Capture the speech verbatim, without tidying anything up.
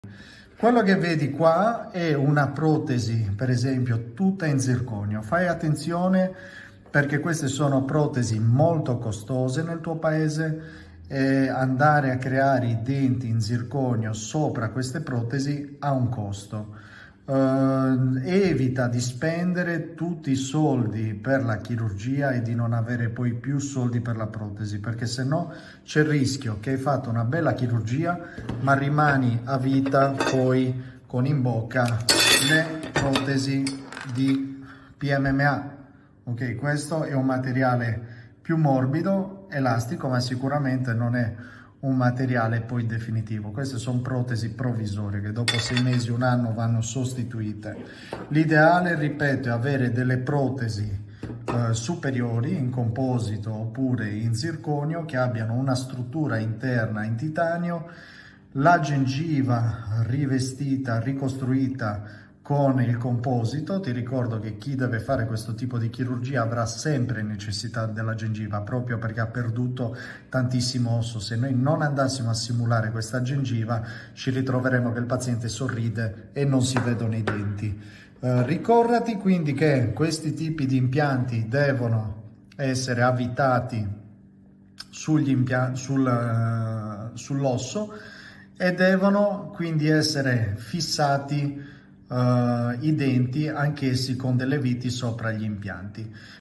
Quello che vedi qua è una protesi, per esempio, tutta in zirconio. Fai attenzione perché queste sono protesi molto costose nel tuo paese e andare a creare i denti in zirconio sopra queste protesi ha un costo. Uh, evita di spendere tutti i soldi per la chirurgia e di non avere poi più soldi per la protesi, perché se no c'è il rischio che hai fatto una bella chirurgia ma rimani a vita poi con in bocca le protesi di P M M A. Ok, questo è un materiale più morbido, elastico, ma sicuramente non è un materiale poi definitivo. Queste sono protesi provvisorie che dopo sei mesi, un anno vanno sostituite. L'ideale, ripeto, è avere delle protesi eh, superiori in composito oppure in zirconio che abbiano una struttura interna in titanio, la gengiva rivestita, ricostruita con il composito. Ti ricordo che chi deve fare questo tipo di chirurgia avrà sempre necessità della gengiva proprio perché ha perduto tantissimo osso. Se noi non andassimo a simulare questa gengiva ci ritroveremo che il paziente sorride e non si vedono i denti. Eh, ricordati quindi che questi tipi di impianti devono essere avvitati sugli impianti, sul, uh, sull'osso e devono quindi essere fissati uh, i denti anch'essi con delle viti sopra gli impianti.